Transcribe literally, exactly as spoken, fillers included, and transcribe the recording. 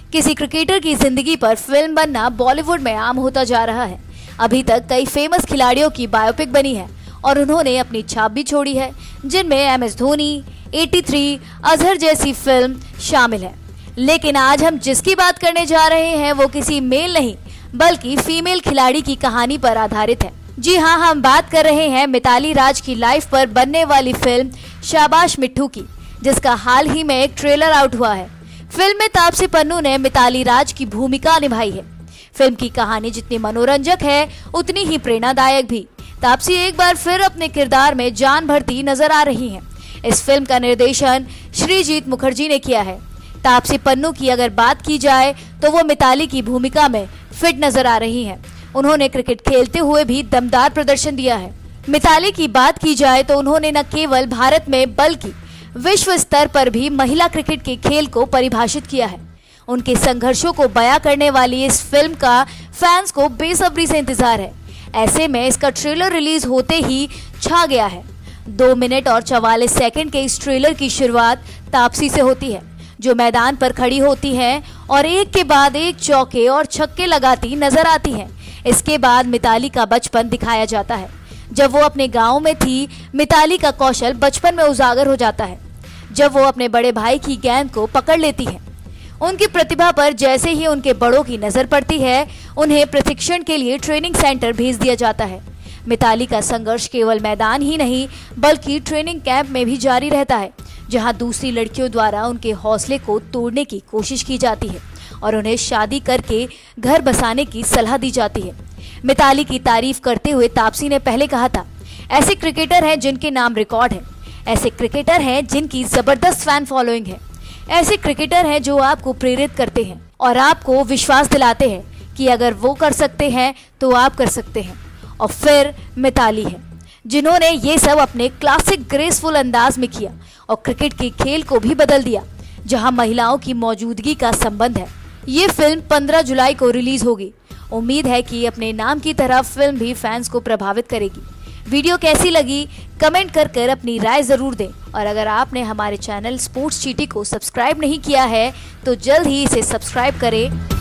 किसी क्रिकेटर की जिंदगी पर फिल्म बनना बॉलीवुड में आम होता जा रहा है। अभी तक कई फेमस खिलाड़ियों की बायोपिक बनी है और उन्होंने अपनी छाप भी छोड़ी है, जिनमें एम एस धोनी, तिरासी, अजहर जैसी फिल्म शामिल है। लेकिन आज हम जिसकी बात करने जा रहे हैं वो किसी मेल नहीं बल्कि फीमेल खिलाड़ी की कहानी पर आधारित है। जी हाँ, हम बात कर रहे हैं मिताली राज की लाइफ पर बनने वाली फिल्म शाबाश मिट्ठू की, जिसका हाल ही में एक ट्रेलर आउट हुआ है। फिल्म में तापसी पन्नू ने मिताली राज की भूमिका निभाई है। फिल्म की कहानी जितनी मनोरंजक है उतनी ही प्रेरणादायक भी। तापसी एक बार फिर अपने किरदार में जान भरती नजर आ रही हैं। इस फिल्म का निर्देशन श्रीजीत मुखर्जी ने किया है। तापसी पन्नू की अगर बात की जाए तो वो मिताली की भूमिका में फिट नजर आ रही हैं। उन्होंने क्रिकेट खेलते हुए भी दमदार प्रदर्शन दिया है। मिताली की बात की जाए तो उन्होंने न केवल भारत में बल्कि विश्व स्तर पर भी महिला क्रिकेट के खेल को परिभाषित किया है। उनके संघर्षों को बयां करने वाली इस फिल्म का फैंस को बेसब्री से इंतजार है। ऐसे में इसका ट्रेलर रिलीज होते ही छा गया है। दो मिनट और चवालीस सेकंड के इस ट्रेलर की शुरुआत तापसी से होती है, जो मैदान पर खड़ी होती हैं और एक के बाद एक चौके और छक्के लगाती नजर आती हैं। इसके बाद मिताली का बचपन दिखाया जाता है। जब वो अपने गांव में थी, मिताली का कौशल बचपन में उजागर हो जाता है जब वो अपने बड़े भाई की गेंद को पकड़ लेती है। उनकी प्रतिभा पर जैसे ही उनके बड़ों की नजर पड़ती है, उन्हें प्रशिक्षण के लिए ट्रेनिंग सेंटर भेज दिया जाता है। मिताली का संघर्ष केवल मैदान ही नहीं बल्कि ट्रेनिंग कैंप में भी जारी रहता है, जहां दूसरी लड़कियों द्वारा उनके हौसले को तोड़ने की कोशिश की जाती है और उन्हें शादी करके घर बसाने की सलाह दी जाती है। मिताली की तारीफ करते हुए तापसी ने पहले कहा था, ऐसे क्रिकेटर हैं जिनके नाम रिकॉर्ड है, ऐसे क्रिकेटर हैं जिनकी जबरदस्त फैन फॉलोइंग है, ऐसे क्रिकेटर हैं जो आपको प्रेरित करते हैं और आपको विश्वास दिलाते हैं कि अगर वो कर सकते हैं तो आप कर सकते हैं। और फिर मिताली है जिन्होंने ये सब अपने क्लासिक ग्रेसफुल अंदाज में किया और क्रिकेट के खेल को भी बदल दिया, जहां महिलाओं की मौजूदगी का संबंध है। ये फिल्म पंद्रह जुलाई को रिलीज होगी। उम्मीद है कि अपने नाम की तरह फिल्म भी फैंस को प्रभावित करेगी। वीडियो कैसी लगी कमेंट कर कर अपनी राय जरूर दें और अगर आपने हमारे चैनल स्पोर्ट्स चीटी को सब्सक्राइब नहीं किया है तो जल्द ही इसे सब्सक्राइब करें।